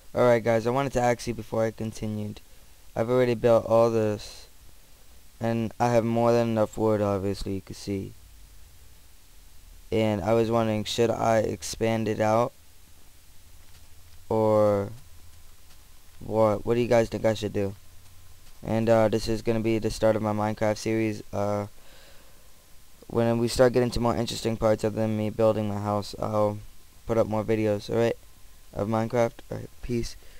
Alright guys, I wanted to ask you before I continued. I've already built all this, and I have more than enough wood, obviously, you can see. And I was wondering, should I expand it out? Or what? What do you guys think I should do? And this is going to be the start of my Minecraft series. When we start getting to more interesting parts other than me building my house, I'll put up more videos, alright? Of Minecraft. Alright, peace.